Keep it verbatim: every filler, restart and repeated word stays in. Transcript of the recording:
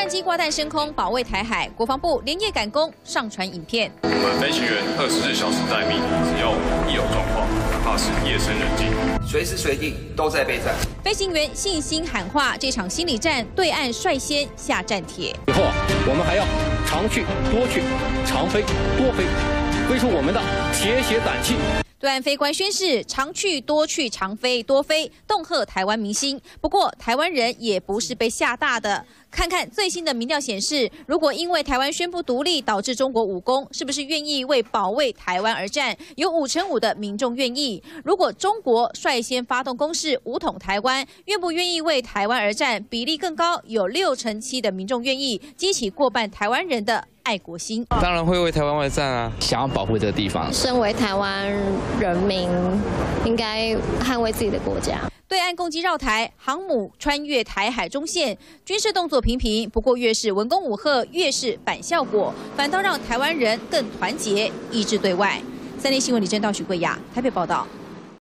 机挂弹升空，保卫台海。国防部连夜赶工，上传影片。 我们飞行员二十四小时待命，只要一有状况，哪怕是夜深人静， 随时随地都在备战。 飞行员信心喊话，这场心理战，对岸率先下战帖。 以后啊，我们还要常去多去，常飞多飞，飞出我们的铁血胆气。 对岸飞官宣誓，常去多去，常飞多飞，恫吓台湾民心。不过，台湾人也不是被吓大的。看看最新的民调显示，如果因为台湾宣布独立导致中国武功，是不是愿意为保卫台湾而战？有五成五的民众愿意。如果中国率先发动攻势，武统台湾，愿不愿意为台湾而战？比例更高，有六成七的民众愿意，激起过半台湾人的 爱国心， 当然会为台湾而战啊！ 想要保护这个地方。 身为台湾人民，应该捍卫自己的国家。 对岸攻击绕台，航母穿越台海中线，军事动作频频。不过，越是文攻武吓，越是反效果，反倒让台湾人更团结，一致对外。三立新闻李正道、许桂雅台北报道。